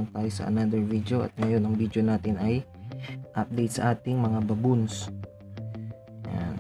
naman tayo sa another video, at ngayon ang video natin ay update sa ating mga baboons. Ayan.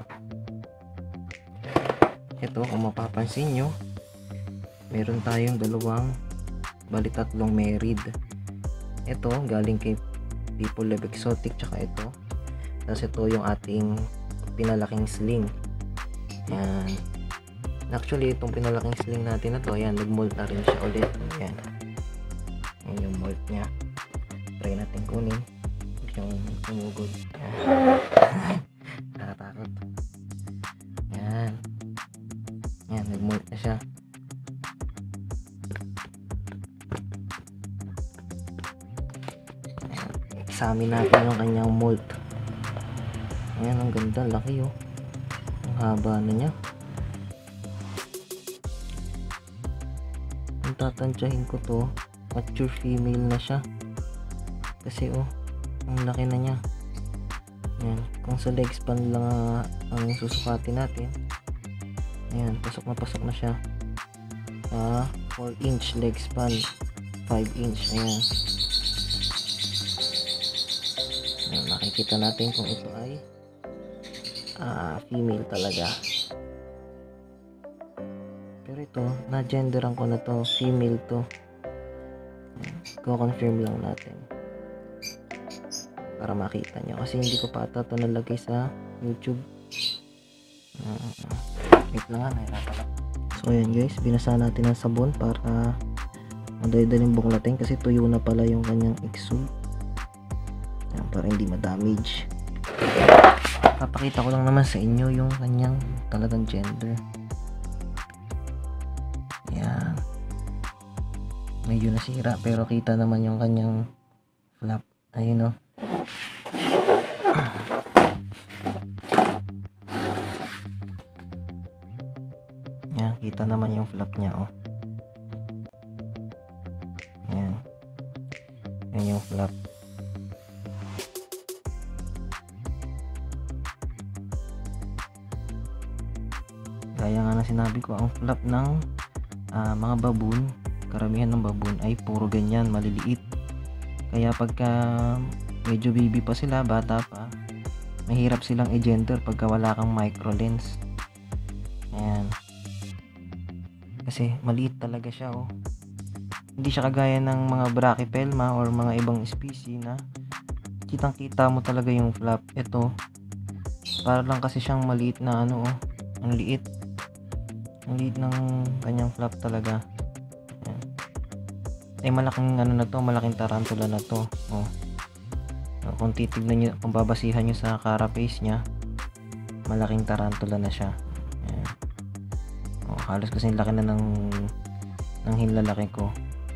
Ito, kung mapapansin nyo, meron tayong tatlong married. Ito galing kay People Love Exotic, tsaka ito. Tapos ito yung ating pinalaking sling. Ayan. Actually, itong pinalaking sling natin na to, ayan, nag-molt na rin siya ulit. Ayan. Ayan yung molt niya. Try natin kunin. Huwag siyang tumugod. Nakatakot. Ayan. Ayan, nag-molt na siya. Ayan. Examine natin yung kanyang molt. Ayan, ang ganda. Laki oh. Ang haba na niya. Tatansyahin ko to, mature female na siya kasi oh, ang laki na niya. Ayan, kung sa leg span lang ang susukatin natin, ayan, pasok na siya. 4 inch leg span, 5 inch. Ayan, ayan, makikita natin kung ito ay female talaga. Pero ito, na-genderan ko na to, female to. Ko-confirm lang natin para makita nyo, kasi hindi ko pa ito nalagay sa YouTube. Wait lang nga, nahirapan lang. So ayan guys, binasa natin ng sabon para madali-daling buklatin, kasi tuyo na pala yung kanyang exo. Ayan, para hindi ma-damage. Papakita ko lang naman sa inyo yung kanyang talagang gender. Ayan. Medyo nasira, pero kita naman yung kanyang flap. Ayun o. Ayan, kita naman yung flap niya o. Ayan. Ayan yung flap. Kaya nga na sinabi ko, ang flap ng mga baboon, karamihan ng baboon ay puro ganyan, maliliit. Kaya pagka medyo baby pa sila, bata pa, mahirap silang i-gender pagka wala kang micro lens. Ayan, kasi maliit talaga siya oh. Hindi siya kagaya ng mga Brachypelma or mga ibang species na kitang kita mo talaga yung flap. Ito para lang kasi siyang maliit na ano oh, ang liit ng kanyang flap talaga. Ayan. Ay malaking ano na to, malaking tarantula na to oh. Kung titignan nyo, kung babasihan nyo sa carapace nya, malaking tarantula na siya. Ayan. Oh, halos kasi laki na ng hinlalaki ko.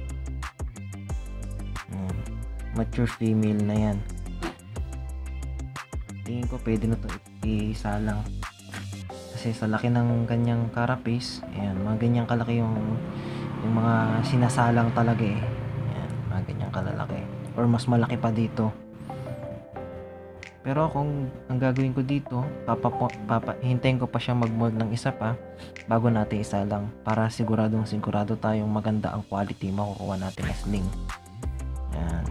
Ayan. Mature female na yan. Tingin ko pwede na to isalang, kasi sa laki ng kanyang carapace, ayan, mga ganyang kalaki yung mga sinasalang talaga eh. Ayan, mga ganyang kalalaki, or mas malaki pa dito. Pero kung ang gagawin ko dito, hintayin ko pa siya mag-mold ng isa pa bago natin isalang, para sigurado tayong maganda ang quality makukuha natin na sling. Ayan.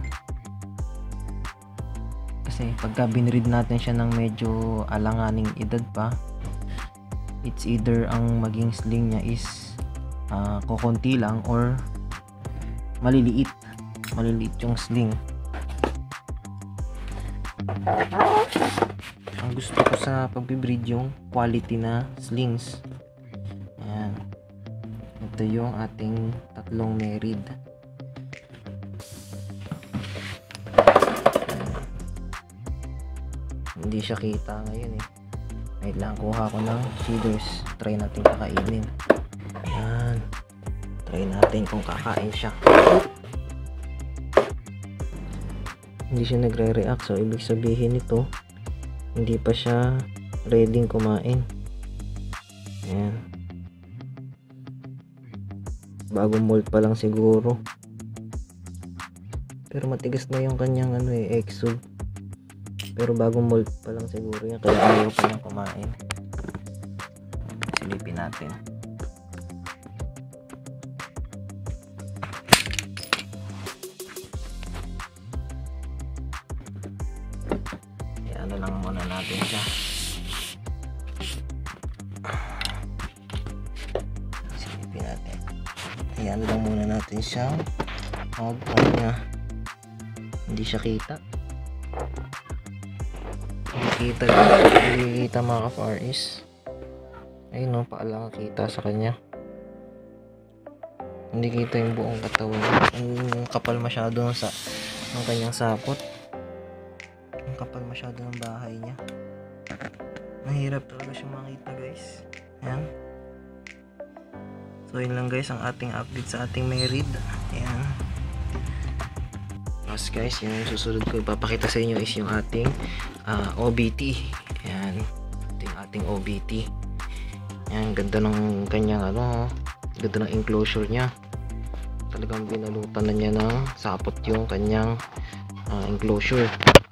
Kasi pagka binread natin siya ng medyo alanganing edad pa, it's either ang maging sling niya is kukunti lang or maliliit yung sling. Ang gusto ko sa pagbibreed yung quality na slings. Ayan, ito yung ating tatlong married. Hindi siya kita ngayon eh. Wait lang, kuha ko ng feeders. Try natin kakainin. Ayan. Try natin kung kakain siya. Hindi siya nagre-react. So, ibig sabihin nito, hindi pa siya ready kumain. Ayan. Bagong molt pa lang siguro. Pero matigas na yung kanyang exo. Pero bagong molt pa lang siguro yan, kaya ayaw pa niyang kumain. Silipin natin. na lang muna natin siya. Silipin natin. Ayan lang muna natin siyang niya. Hindi siya kita. Hindi kita mga ka-Far East. Ayun no, paalang kita sa kanya. Hindi kita yung buong katawan. Ang kapal masyado ng kanyang sapot. Ang kapal masyado ng bahay niya. Mahirap talaga siya makita, guys. Ayan. So yun lang guys ang ating update sa ating married. Ayan. Tapos guys, yung susunod ko ipapakita sa inyo is yung ating OBT. Ayan. Ito yung ating OBT. Ayan, ganda ng kanyang ganda ng enclosure niya. Talagang binalutan na niya ng sapot yung kanyang enclosure.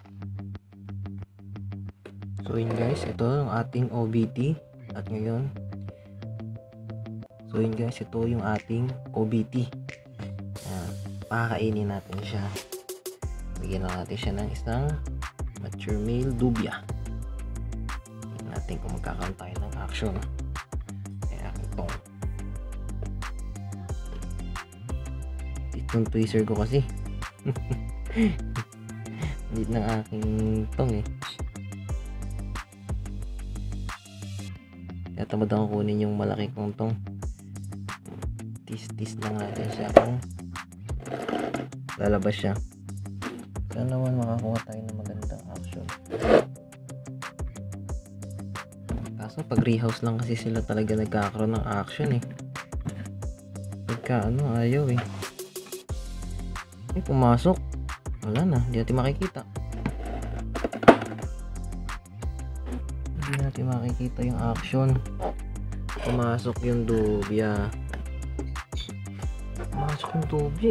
So yun guys, ito yung ating OBT. At ngayon, so yun guys, ito yung ating OBT. Ayan, pakakainin natin siya. Bigyan na natin siya ng isang mature male dubia. Tignan natin kung magkakaroon tayo ng action. Ayan, itong tweezer ko kasi hindi ng aking tong kaya tamad akong kunin yung malaki kong tong. Tis lang natin siya kung lalabas siya. Sana naman makakuha tayo ng magandang action. Kaso pag rehouse lang kasi sila talaga nagkakaroon ng action pagka ayaw pumasok, wala na, hindi natin makikita. Hindi natin makikita yung action. Pumasok yung dubya. Pumasok yung dubya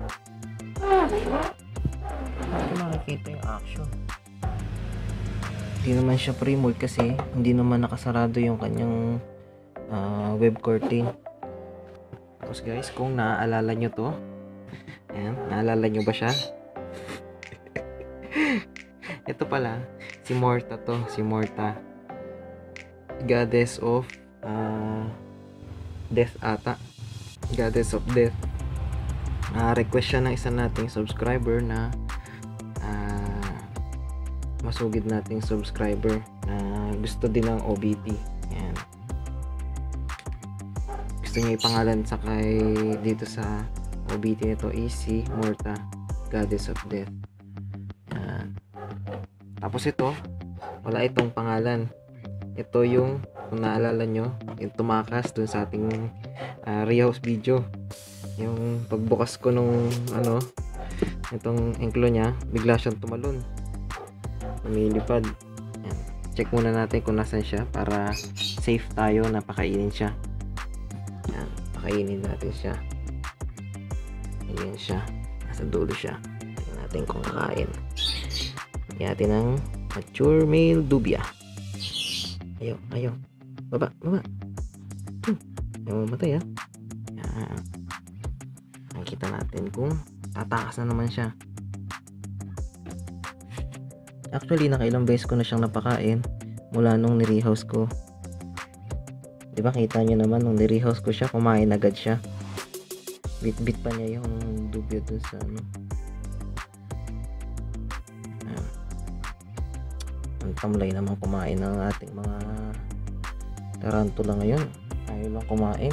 hindi makikita yung action. Hindi naman siya pre-mold kasi hindi naman nakasarado yung kanyang web curtain. Tapos guys, kung naaalala nyo to, ayan, naalala nyo ba siya? Ito pala, si Morta to. Si Morta, goddess of death ata. Goddess of death. Request siya ng isa nating subscriber na masugid nating subscriber na gusto din ng OBT. Ayan. Gusto niya ipangalan sa dito sa OBT nito is si Morta, Goddess of Death. Ayan. Tapos ito, wala itong pangalan. Ito yung, kung naalala nyo, yung tumakas dun sa ating rehouse video. Yung pagbukas ko nung itong enclo niya, bigla siyang tumalon. Lumilipad. Ayan. Check muna natin kung nasan siya para safe tayo na pakainin siya. Ayan. Pakainin natin siya. Ayan siya. Nasa dulo siya. Tingnan natin kung kakain. Lagyan natin ng mature male dubia. Ayaw. Baba. Ayaw mamatay Ayan. Nakikita natin kung tatakas na naman siya. Actually, nakailang beses ko na siyang napakain mula nung nirehouse ko. Diba, kita nyo naman nung nirehouse ko siya, kumain agad siya. Bit pa niya yung dubyo dun sa ang tamlay naman kumain ng ating mga tarantula ngayon. Ayaw lang kumain.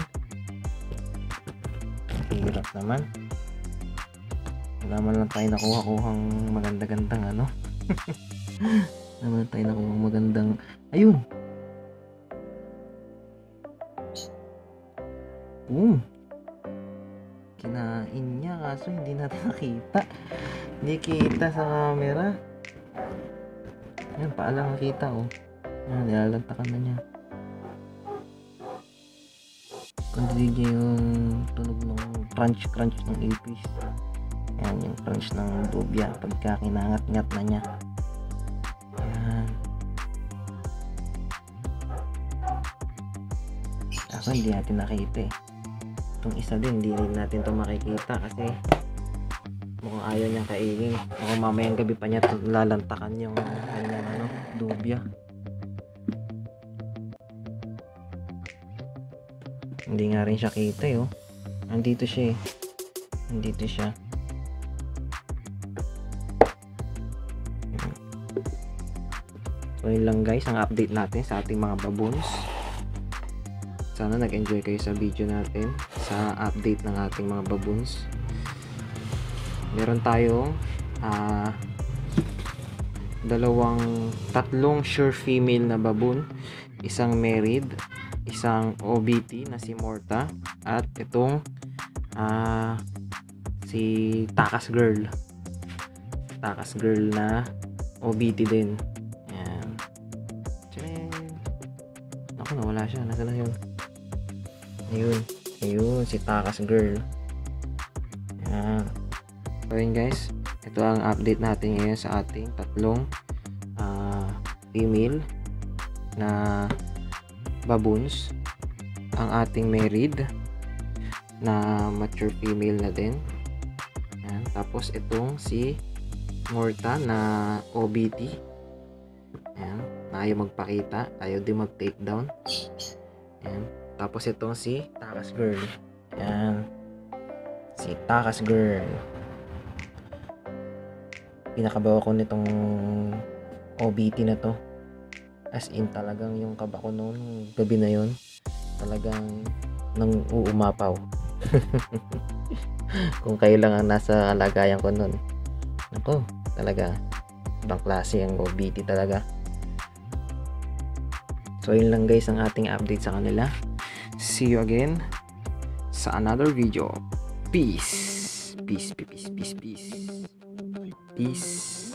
Hirap naman. Wala lang tayo nakuha-kuhang maganda-gandang naman tayo nakuha magandang ayun. Kinain niya kaso hindi natin nakita. Hindi kita sa camera. Ayan, paalang nakita Ayan, nilalantakan na niya. Kung dinig niya yung tunog ng crunch ng ipis. Ayan, yung crunch ng dubya pagka kinangat-ngat na niya. Ayan. Kaso hindi natin nakita Itong isa din, hindi rin natin ito makikita kasi mukhang ayaw niyang kainin. Mukhang mamayang gabi pa niya lalantakan yung kanyang Dubia. Hindi nga rin siya kita eh, oh. Andito siya eh. Andito siya. So yun lang guys ang update natin sa ating mga baboons. Sana nag-enjoy kayo sa video natin, sa update ng ating mga baboons. Meron tayong tatlong sure female na baboon, isang married, isang OBT na si Morta, at itong si Takas Girl na OBT din. Ayan. Naku, nawala siya. Nasaan na yun? Ayun, si Takas Girl. Ayan. So yun guys, ito ang update natin ngayon sa ating tatlong female na baboons. Ang ating married na mature female na din. Ayan. Tapos itong si Morta na OBT. Ayan. Na ayaw magpakita, ayaw din mag-take down. Ayan. Tapos itong si Takas Girl. Ayan. Si Takas Girl. Pinakabawa ko nitong OBT na to. As in talagang yung kaba ko noon gabi na yon, talagang nang uumapaw. Kung kailan ang nasa alagayan ko noon. Nako, talaga ibang klase ang OBT talaga. So yun lang guys ang ating update sa kanila. See you again sa another video. Peace. Peace.